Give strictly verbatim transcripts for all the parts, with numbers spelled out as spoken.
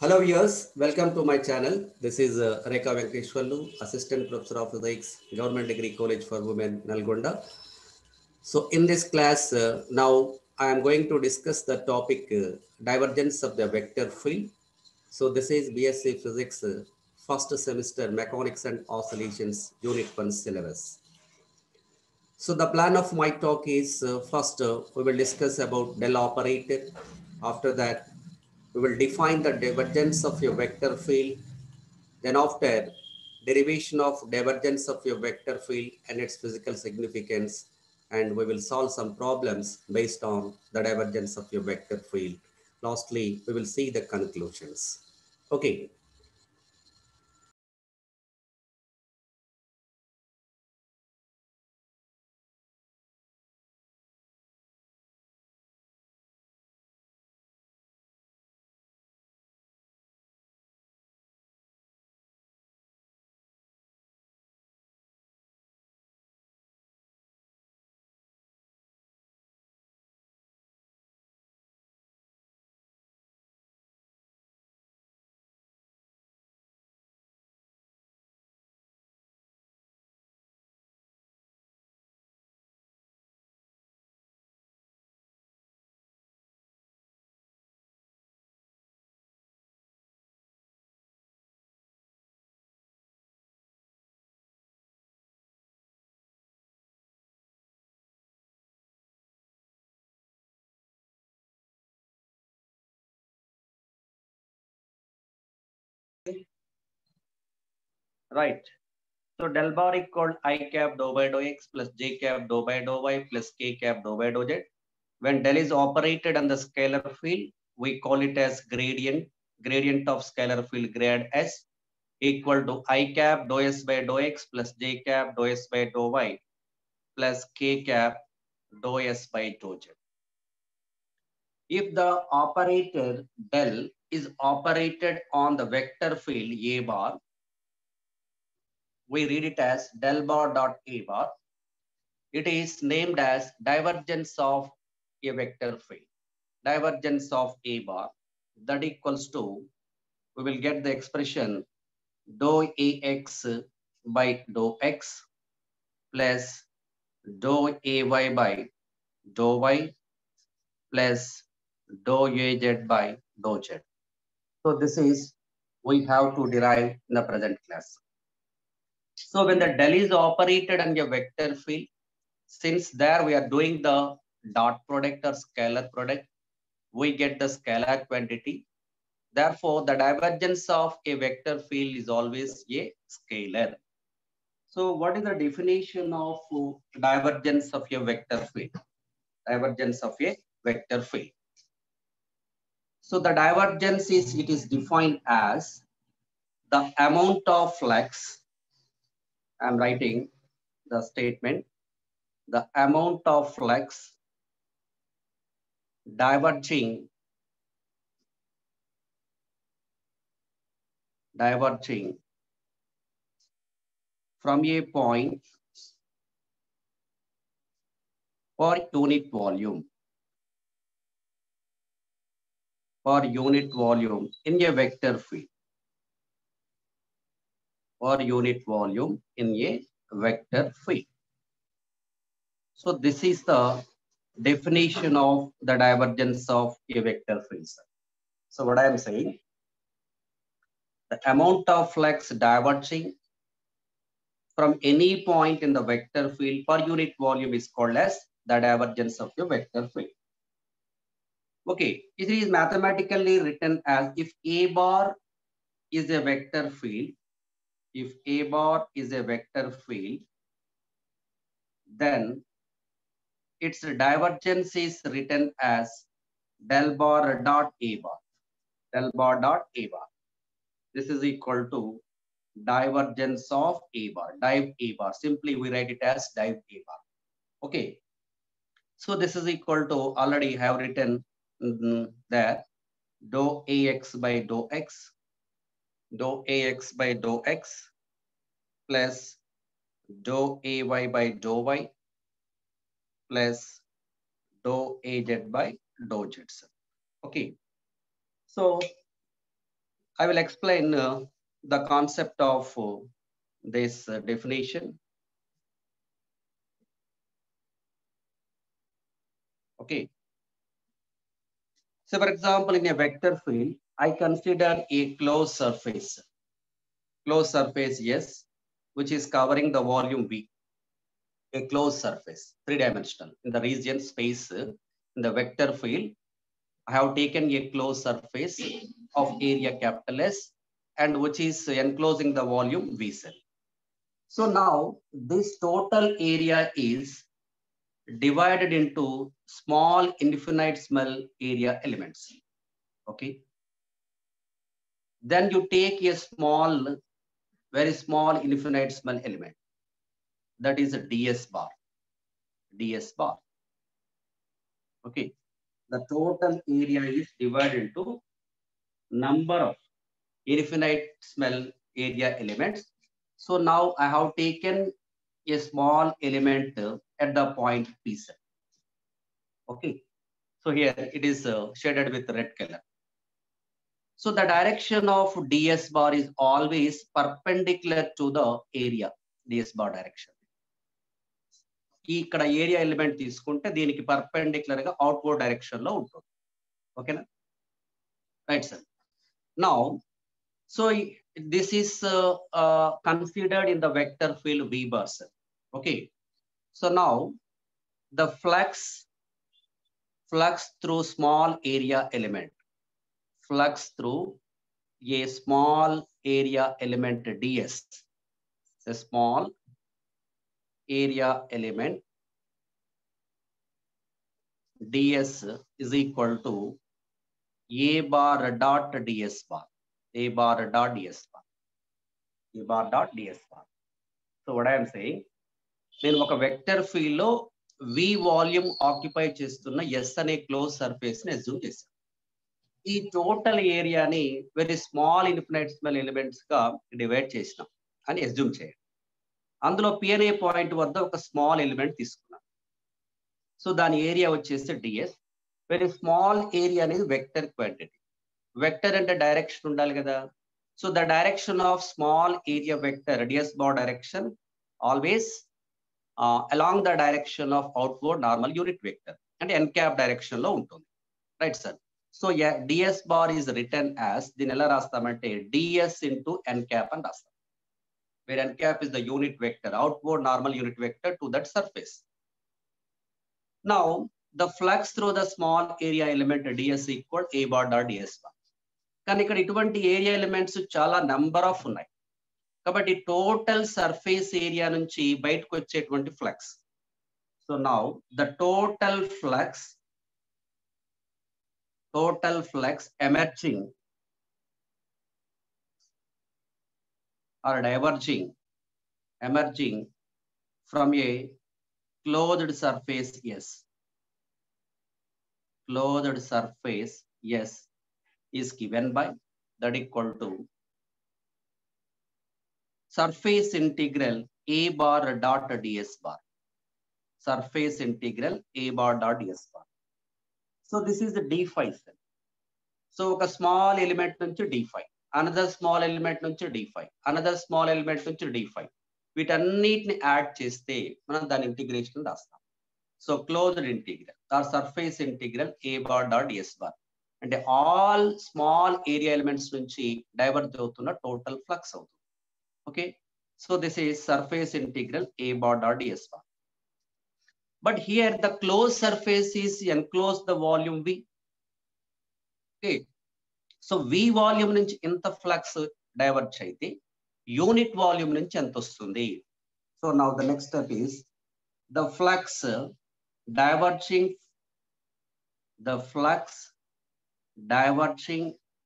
Hello viewers, welcome to my channel. This is uh, Rekha Venkateshwarlu, Assistant Professor of Physics, Government Degree College for Women, Nalgonda. So in this class, uh, now I am going to discuss the topic uh, divergence of the vector field. So this is B S c Physics uh, first semester Mechanics and Oscillations Unit one syllabus. So the plan of my talk is uh, first uh, we will discuss about del operator. After that, we will define the divergence of your vector field. Then after derivation of divergence of your vector field and its physical significance, and we will solve some problems based on the divergence of your vector field. Lastly, we will see the conclusions. Okay. Right. So del bar equal I cap dou by dou x plus j cap dou by dou y plus k cap dou by dou z. When del is operated on the scalar field, we call it as gradient. Gradient of scalar field grad s equal to I cap dou s by dou x plus j cap dou s by dou y plus k cap dou s by dou z. If the operator del is operated on the vector field A bar, we read it as del bar dot A bar. It is named as divergence of a vector field. Divergence of A bar, that equals to, we will get the expression dou Ax by dou x plus dou Ay by dou y plus dou Az by dou z. So this is, we have to derive in the present class. So when the del is operated on a vector field, since there we are doing the dot product or scalar product, we get the scalar quantity. Therefore, the divergence of a vector field is always a scalar. So what is the definition of divergence of a vector field? Divergence of a vector field. So the divergence is, it is defined as the amount of flux. I'm writing the statement. The amount of flux diverging diverging from a point per unit volume per unit volume in a vector field per unit volume in a vector field. So this is the definition of the divergence of a vector field. So what I am saying, the amount of flux diverging from any point in the vector field per unit volume is called as the divergence of a vector field. Okay, it is mathematically written as if A bar is a vector field, if A bar is a vector field, then its divergence is written as del bar dot A bar, del bar dot A bar. This is equal to divergence of A bar, div A bar. Simply we write it as div A bar. Okay. So this is equal to, already have written mm, there, dou Ax by dou x, dou Ax by dou x plus dou Ay by dou y plus dou Az by dou z. Okay. So I will explain uh, the concept of uh, this uh, definition. Okay. So for example, in a vector field, I consider a closed surface. Closed surface, yes, which is covering the volume V. A closed surface, three-dimensional. In the region space, uh, in the vector field, I have taken a closed surface of area capital S and which is enclosing the volume V cell. So now this total area is divided into small infinitesimal area elements. Okay. Then you take a small, very small infinitesimal element. That is a ds bar. ds bar. Okay. The total area is divided into number of infinitesimal area elements. So now I have taken a small element at the point P cell. Okay. So here it is uh, shaded with red color. So the direction of ds bar is always perpendicular to the area, ds bar direction. ఇక్కడ area element తీసుకుంటే దీనికి perpendicular గా outward direction లో ఉంటుంది. ఓకేనా? Right sir. Now so this is uh, uh, considered in the vector field V bar, sir. Okay. So now the flux flux through small area element, flux through a small area element ds, a small area element ds is equal to a bar dot ds bar, a bar dot ds bar, a bar dot ds bar. So what I am saying, నేను ఒక vector field లో V volume occupy చేస్తున్న S అనే close surface ని assume చేశాను. ఈ total ఏరియాని very small infinitesimal elements గా డివైడ్ చేసినాం అని అజ్యూమ్ చేయండి. అందులో పి అనే పాయింట్ వద్ద ఒక స్మాల్ ఎలిమెంట్ తీసుకున్నాం. సో దాని ఏరియా వచ్చేసి డిఎస్. వెరీ స్మాల్ ఏరియా అనేది వెక్టర్ క్వాంటిటీ. వెక్టర్ అంటే డైరెక్షన్ ఉండాలి కదా. So the direction of small area vector d s bar direction always Uh, along the direction of outward normal unit vector and n cap direction lo untundi, right sir? So yeah, ds bar is written as din ela rastamante ds into n cap and rastam, where n cap is the unit vector, outward normal unit vector to that surface. Now the flux through the small area element ds equal a bar dot ds bar. కానీ ఇక్కడ ఇటువంటి area elements చాలా number of ఉన్నాయి కాబట్టి total surface area నుంచి బయటకు వచ్చేటువంటి flux. So now the total flux total flux emerging or diverging emerging from a closed surface S, closed surface S is given by that equal to surface integral a bar dot ds bar, surface integral a bar dot ds bar. So this is the d phi cell. So a small element nunchi d phi, another small element nunchi d phi, another small element nunchi d phi. వీటన్నిటిని add చేస్తే మనం దాని integration రాస్తాం. So closed integral or surface integral A bar dot ds bar అంటే all small area elements నుంచి diverge అవుతున్న total flux అవుతుంది. Okay, so this is surface integral a bar dot ds bar. But here the closed surface is enclosed the volume V. Okay, so V volume nunchi inta flux diverge aithe unit volume nunchi enta ostundi. So now the next step is the flux diverging, the flux diverging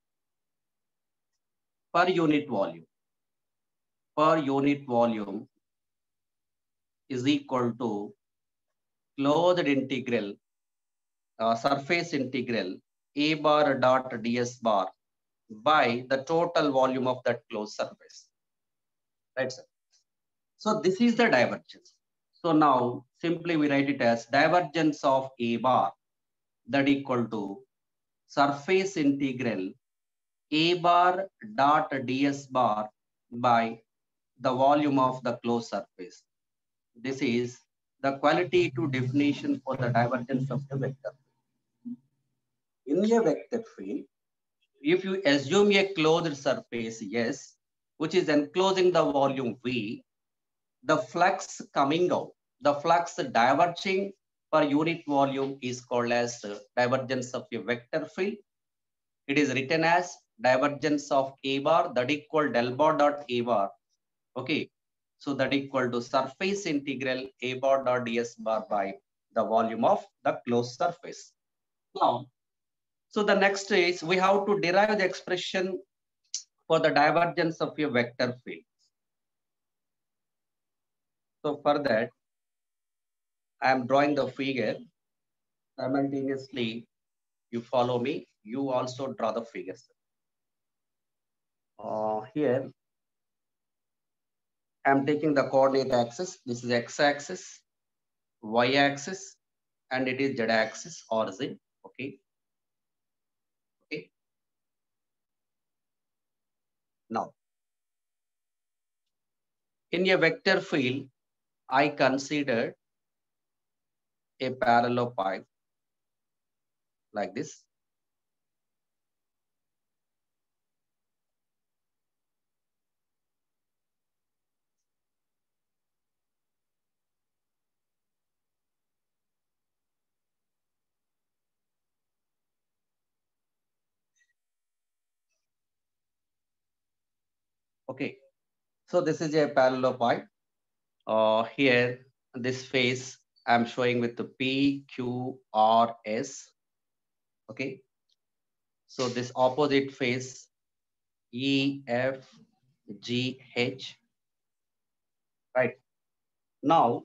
per unit volume, per unit volume is equal to closed integral uh, surface integral a bar dot ds bar by the total volume of that closed surface, right sir? So this is the divergence. So now simply we write it as divergence of a bar that equal to surface integral A bar dot ds bar by the volume of the closed surface. This is the qualitative definition for the divergence of the vector. In a vector field, if you assume a closed surface S, which is enclosing the volume V, the flux coming out, the flux diverging per unit volume is called as divergence of a vector field. It is written as divergence of A bar, that equal del bar dot A bar. Okay, so that equal to surface integral A bar dot ds bar by the volume of the closed surface. Now, so the next is we have to derive the expression for the divergence of a vector field. So for that, I am drawing the figure. Simultaneously, you follow me. You also draw the figures. Uh, here, I am taking the coordinate axis. This is x-axis, y-axis, and it is z-axis or z. Okay. Okay. Now, in a vector field, I considered a parallelepiped like this. Okay, so this is a parallelepiped. Uh, here, this face I'm showing with the P, Q, R, S. Okay, so this opposite face E, F, G, H. Right now,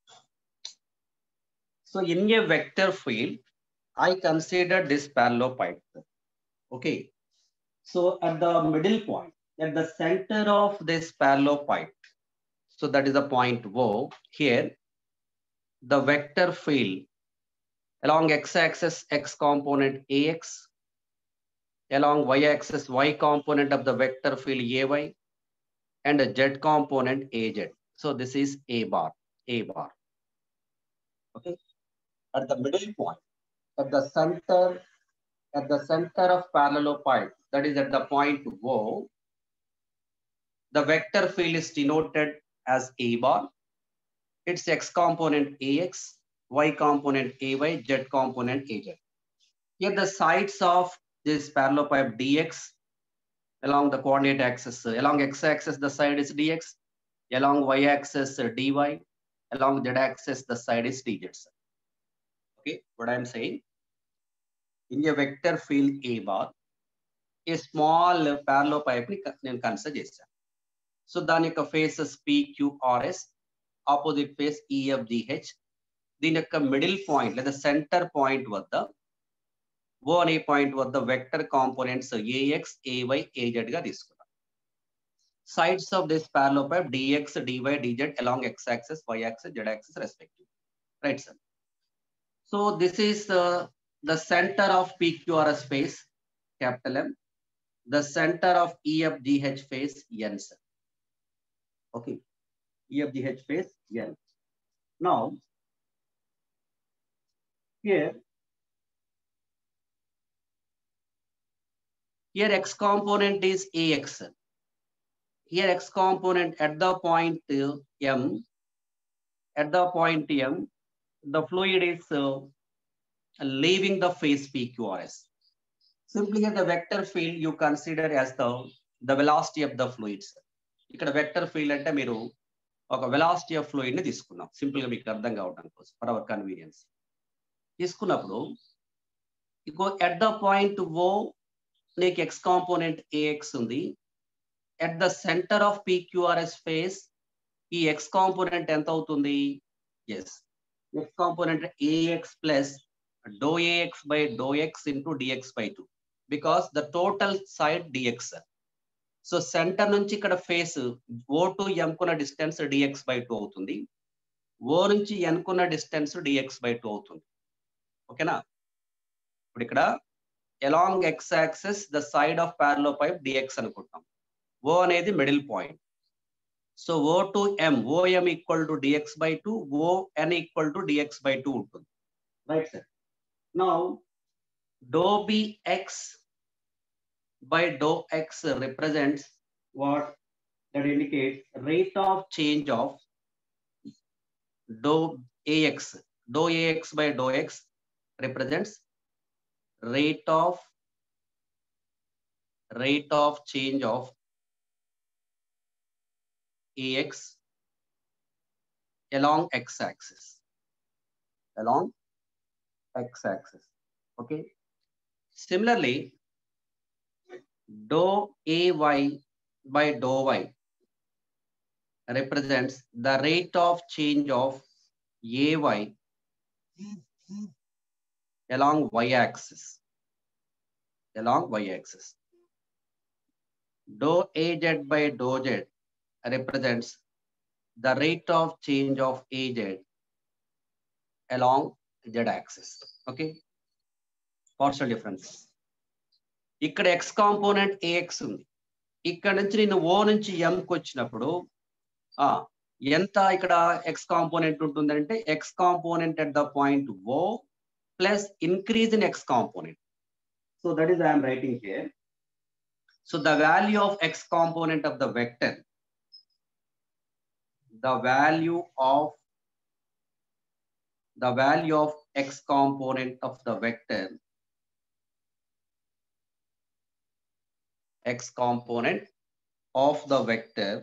so in a vector field, I consider this parallelepiped. Okay, so at the middle point, at the center of this parallelepiped, so that is the point O. Here, the vector field along x-axis, x component Ax, along y-axis, y component of the vector field Ay, and a z component Az. So this is A bar, A bar. Okay, at the middle point, at the center, at the center of parallelepiped, that is at the point O, the vector field is denoted as A bar. Its x component Ax, y component Ay, z component Az. Here the sides of this parallelepiped dx along the coordinate axis, along x-axis the side is dx, along y-axis dy, along z-axis the side is dz. Okay, what I am saying? In a vector field A bar, a small parallelepiped ni consider chesam. So dani yokka faces P, Q, R, S, opposite face E, F, G, H. Dini yokka middle point లేదా center point వద్ద O అనే point వద్ద vector components Ax, Ay, Az గా తీసుకున్నాం. Sides of this parallelepiped dx, dy, dz along x-axis, y-axis, z-axis respectively. Right, sir? So this is uh, the center of P Q R S face, capital M, the center of E F G H face, N, sir. Okay, E F G H face, N. Now, here, here x component is Ax. Here x component at the point uh, M, at the point M, the fluid is uh, leaving the phase P Q R S. Simply the vector field you consider as the, the velocity of the fluids. ఇక్కడ vector field అంటే మీరు ఒక velocity of fluid ని తీసుకున్నాం. Simple గా మీకు అర్థం కావడం కోసం ఫర్ అవర్ కన్వీనియన్స్. తీసుకున్నప్పుడు ఇగో at the point O నీకు x component Ax ఉంది. At the center of P Q R S phase, ఈ x component ఎంత అవుతుంది? Yes, x component Ax plus dou Ax by dou x into dx by two, because the total side dx. So center నుంచి ఇక్కడ face O to M కున్న distance dx by two అవుతుంది. O నుంచి N కున్న distance dx by two అవుతుంది. ఓకేనా? ఇప్పుడు ఇక్కడ along x-axis the side of parallelepiped dx అనుకుంటాం. O అనేది middle point. So O to M, O M equal to dx by two, O N equal to dx by two ఉంటుంది. Right, sir. Now, dou Bx by dou x represents what? That indicates rate of change of dou Ax. Dou Ax by dou x represents rate of rate of change of Ax along x-axis. Along x-axis. Okay. Similarly, dou Ay by dou y represents the rate of change of Ay along y-axis. Along y-axis. Dou Az by dou z represents the rate of change of Az along z-axis. Okay. Partial difference. ఇక్కడ x component ax ఉంది. ఇక్కడ నుంచి నేను O నుంచి M కి వచ్చినప్పుడు ఆ ఎంత ఇక్కడ x కాంపోనెంట్ ఉంటుందంటే x component at the point O plus increase in x component. So that is I am writing here. So the value of x component of the vector, the value of the value of x component of the vector, x component of the vector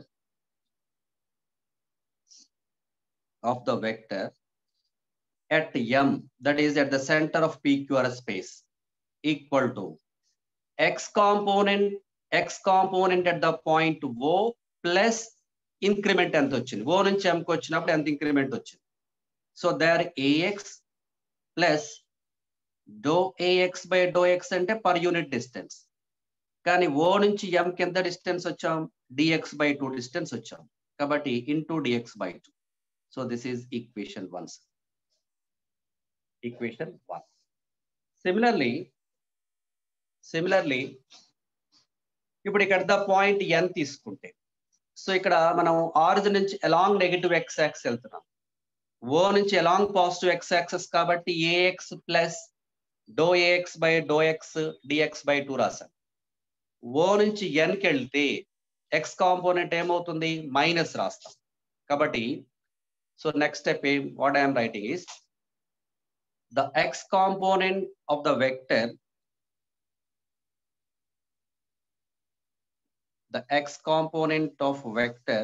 of the vector at M, that is at the center of P Q R S space, equal to x component x component at the point O plus increment ఎంత వచ్చింది. O నుంచి M కి వచ్చినప్పుడు ఎంత increment వచ్చింది. So there Ax plus dou Ax by dou x అంటే per unit distance. కానీ O నుంచి M కి ఎంత డిస్టెన్స్ వచ్చాం? dx by two డిస్టెన్స్ వచ్చాం. కాబట్టి into dx by two. So this is equation one. Equation one. Similarly, similarly, ఇప్పుడు ఇక్కడ ద పాయింట్ n తీసుకుంటే, సో ఇక్కడ మనం ఆరిజిన్ నుంచి అలాంగ్ నెగటివ్ ఎక్స్ యాక్సిస్ వెళ్తున్నాం. O నుంచి అలాంగ్ పాజిటివ్ ఎక్స్ యాక్సిస్ కాబట్టి ax ప్లస్ డో ax బై డో ఎక్స్ dx బై టూ రాసాం. O నుంచి n కి వెళ్తే x కాంపోనెంట్ ఏమవుతుంది? మైనస్ రాస్తాం. కాబట్టి సో నెక్స్ట్ స్టెప్ ఏం what I'm writing is the x component of the vector, the x component of vector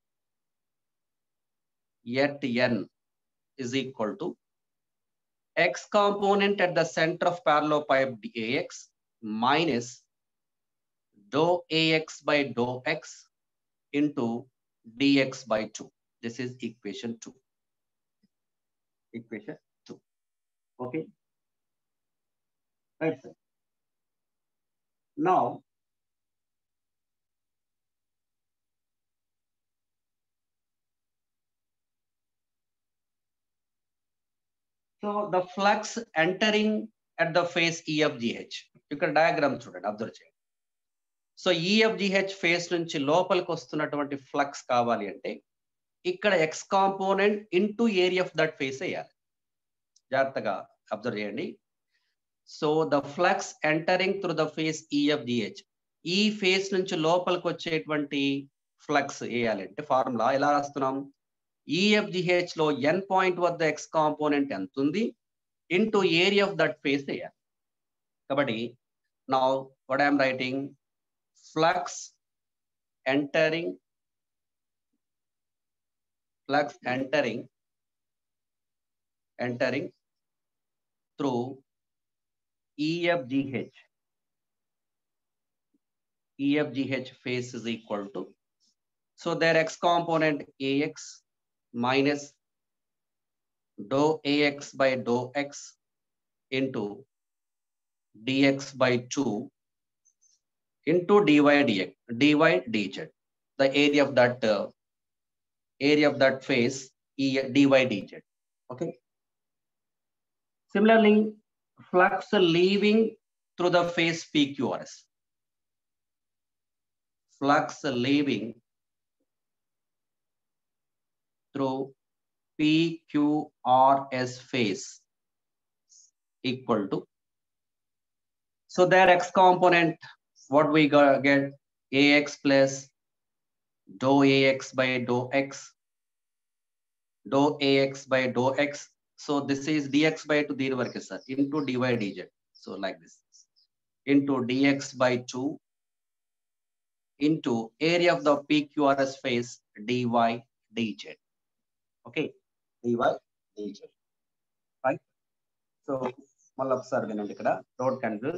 at n is equal to x component at the center of parallelepiped ax minus dou ax by dou x into dx by two. This is equation two. Equation two. Okay. Right, sir. Now, so the flux entering at the face E F G H. ఇక్కడ diagram చూడండి, observe చేయండి. So E F G H face నుంచి లోపలికి వస్తున్నటువంటి flux కావాలి అంటే ఇక్కడ x component into area of that face వేయాలి. జాగ్రత్తగా అబ్జర్వ్ చేయండి. So the flux entering through the face E F G H, ఈ ఫేస్ నుంచి లోపలికి వచ్చేటువంటి ఫ్లక్స్ వేయాలంటే ఫార్ములా ఎలా రాస్తున్నాం? E F G H లో n పాయింట్ వద్ద x కాంపోనెంట్ ఎంత ఉంది into area of that face వేయాలి. కాబట్టి now what I'm writing, flux entering flux entering entering through E F G H. E F G H phase is equal to, so their x component Ax minus dou Ax by dou x into dx by two into dy dx, dy dz, the area of that uh, area of that phase E dy dz. Okay. Similarly, flux leaving through the phase P Q R S. Flux leaving through P Q R S phase equal to, so their X component, what we got, get A X plus dou A X by dou X, dou A X by dou X. So this is dx by two the work is sir, into dy dz. So like this, into dx by two into area of the P Q R S phase dy dz. Okay, dy dz. Right? So mal observe ikkada, don't confuse.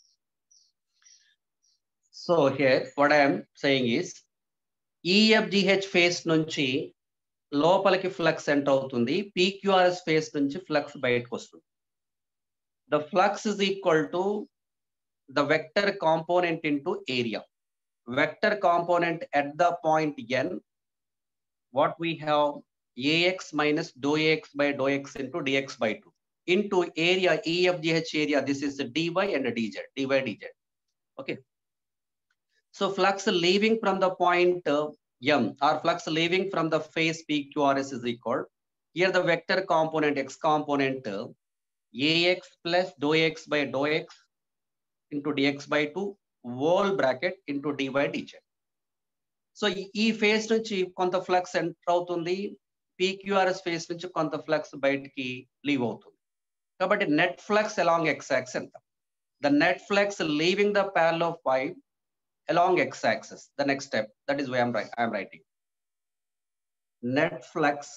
So here what I am saying is E F G H phase nunchi లోపలికి flux enter అవుతుంది, P Q R S phase నుంచి flux బయటకు వస్తుంది. The flux is equal to the vector component into area. Vector component at the point n, what we have Ax minus dou Ax by dou X into dx by two into area E F G H area. This is dy and dz, dy dz. Okay. So flux leaving from the point uh, M, or flux leaving from the phase P Q R S is equal. Here the vector component X component uh, Ax plus dou X by dou X into dx by two whole bracket into dy dz. So ఈ phase నుంచి కొంత flux enter అవుతుంది, P Q R S phase నుంచి కొంత flux బయటికి leave అవుతుంది. కాబట్టి net flux along x axis ఎంత? The net flux leaving the parallel pipe along x-axis. The next step, that is why I'm right. I'm writing net flux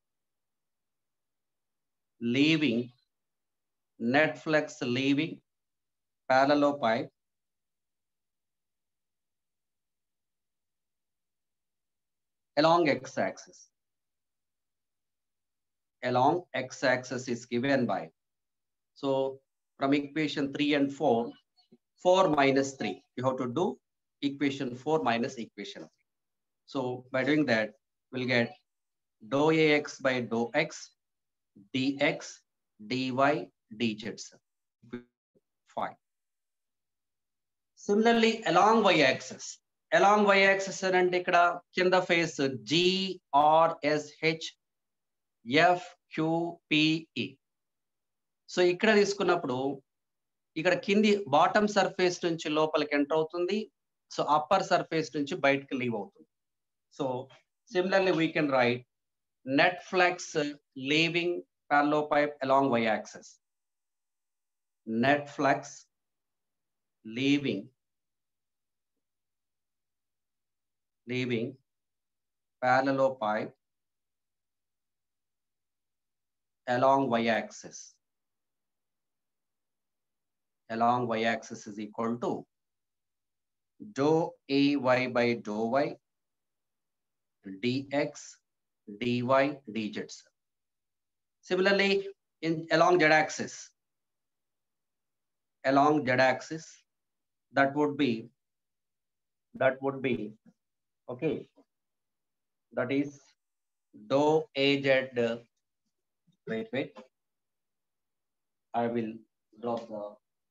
leaving net flux leaving parallel pipe along x-axis. Along x-axis is given by, so from equation three and four, four minus three, you have to do equation four minus equation three. So by doing that, we'll get dou Ax by dou X dx dy dz. Fine. Similarly, along y-axis, along y-axis and ikkada kinda face G R S H F Q P E. So ikkada తీసుకున్నప్పుడు ఇక్కడ కింది bottom surface నుంచి లోపలికి enter అవుతుంది, so upper surface నుంచి బయటకి leave అవుతుంది. So similarly we can write net flux leaving parallel pipe along y axis. Net flux leaving leaving parallel pipe along y axis. Along y axis is equal to dou Ay by dou y dx dy dz. Similarly, in along z axis, along z axis, that would be that would be okay, that is dou Az. Wait, wait, I will drop the.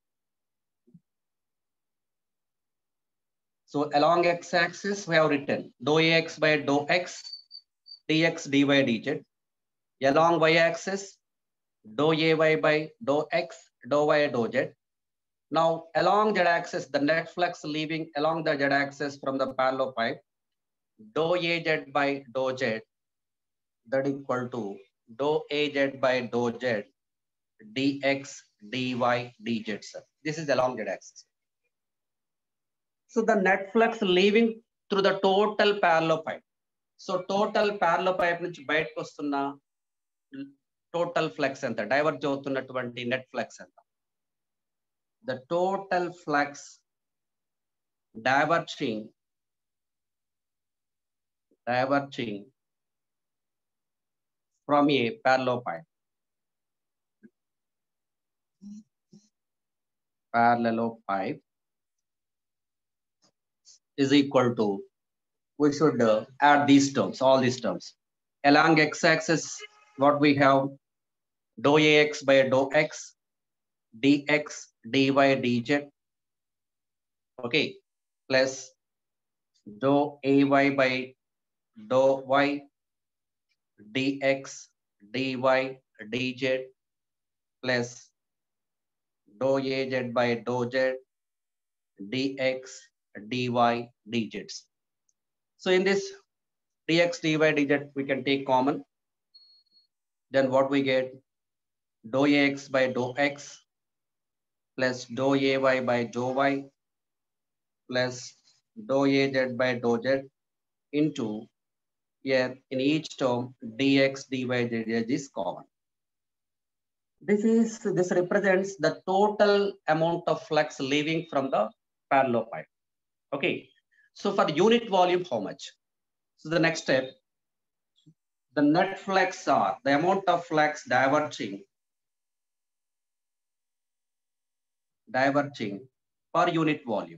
So along x-axis, we have written dou Ax by dou X dx dy dz. Along y-axis, dou Ay by dou X dou y dou z. Now along z-axis, the net flux leaving along the z-axis from the parallel pipe, dou Az by dou z, that equal to dou Az by dou z dx dy dz. This is along z-axis. So the net flux leaving through the total parallel pipe. So total parallel pipe నుంచి బయటకు వస్తున్న total flux ఎంత, diverge అవుతున్నటువంటి net flux ఎంత? The total flux diverging diverging from a parallel pipe parallel pipe is equal to, we should uh, add these terms, all these terms. Along x-axis, what we have, dou Ax by dou X dx dy dz, okay, plus dou ay by dou y dx dy dz plus dou az by dou z dx dy dz. So in this dx dy dz we can take common. Then what we get? Dou ax by dou x plus dou ay by dou y plus dou az by dou z into here in each term dx dy dz is common. This is this represents the total amount of flux leaving from the parallel pipe. Okay. So for unit volume, how much? So the next step, the net flux are the amount of flux diverging diverging per unit volume.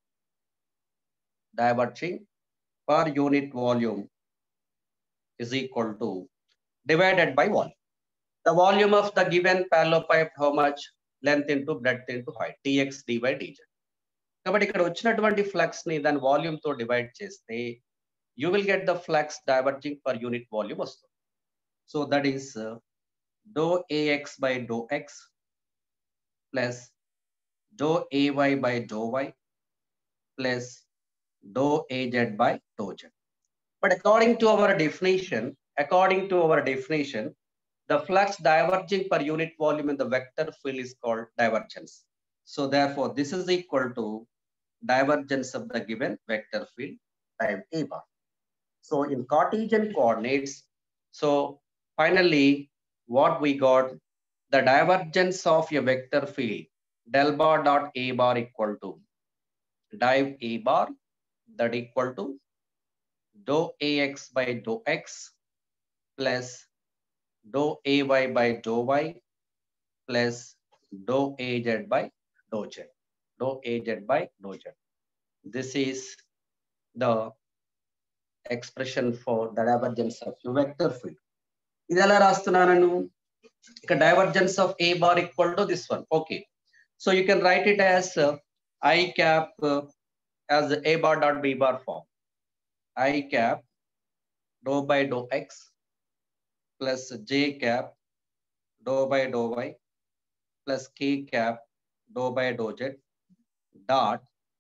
Diverging per unit volume is equal to divided by volume. The volume of the given parallel pipe, how much? Length into breadth into height, dx dy dz. కాబట్టి ఇక్కడ వచ్చినటువంటి flux ని దాని volume తో divide చేస్తే you will get the flux diverging per unit volume వస్తుంది. So that is uh, dou ax by dou x plus dou ay by dou y plus dou az by dou z. But according to our definition, according to our definition, the flux diverging per unit volume in the vector field is called divergence. So therefore, this is equal to divergence of the given vector field time a bar. So in Cartesian coordinates, so finally what we got, the divergence of a vector field del bar dot a bar equal to div a bar that equal to dou ax by dou x plus dou ay by dou y plus dou az by dou z, dou az by dou z. This is the expression for the divergence of a vector field. ఇది ఎలా రాస్తున్నాను? ఇక divergence of a bar equal to this one. Okay. So you can write it as uh, I cap uh, as a bar dot b bar form. I cap dou by dou x plus j cap dou by dou y plus k cap dou by dou z dot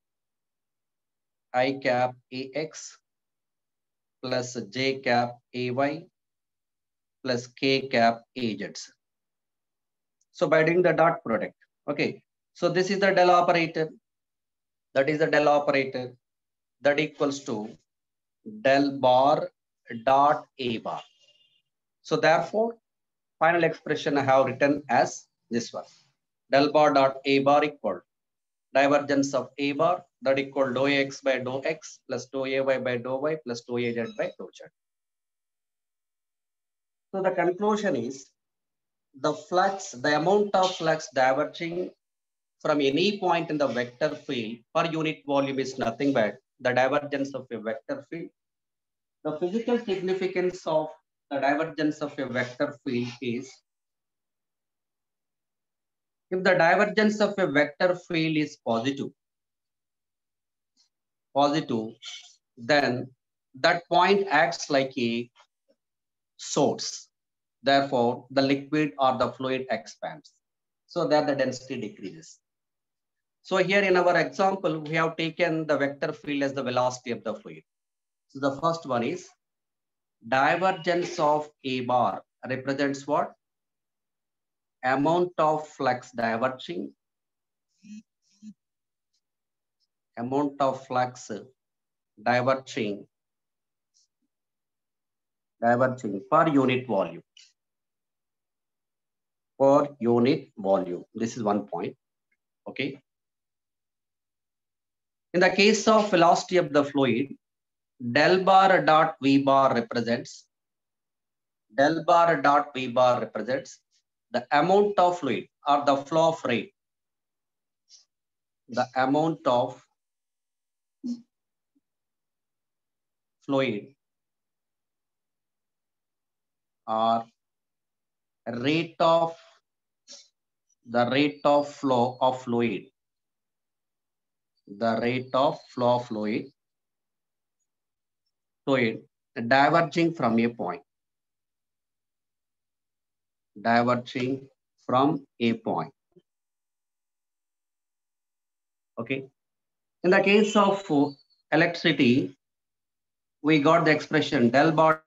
I cap ax plus j cap ay plus k cap az. So by doing the dot product, okay. So this is the del operator. That is the del operator. That equals to del bar dot a bar. So therefore, final expression I have written as this one. Del bar dot a bar equal divergence of a bar that equal dou ax by dou x plus dou ay by dou y plus dou az by dou z. So the conclusion is the flux, the amount of flux diverging from any point in the vector field per unit volume is nothing but the divergence of a vector field. The physical significance of the divergence of a vector field is if the divergence of a vector field is positive, positive, then that point acts like a source. Therefore, the liquid or the fluid expands. So that the density decreases. So here in our example, we have taken the vector field as the velocity of the fluid. So the first one is divergence of a bar represents what? Amount of flux diverging, amount of flux diverging, diverging per unit volume, per unit volume. This is one point, okay. In the case of velocity of the fluid, del bar dot v bar represents, del bar dot v bar represents the amount of fluid or the flow of rate, the amount of fluid or rate of the rate of flow of fluid, the rate of flow of fluid, fluid diverging from a point, diverging from a point. Okay. In the case of electricity, we got the expression del bar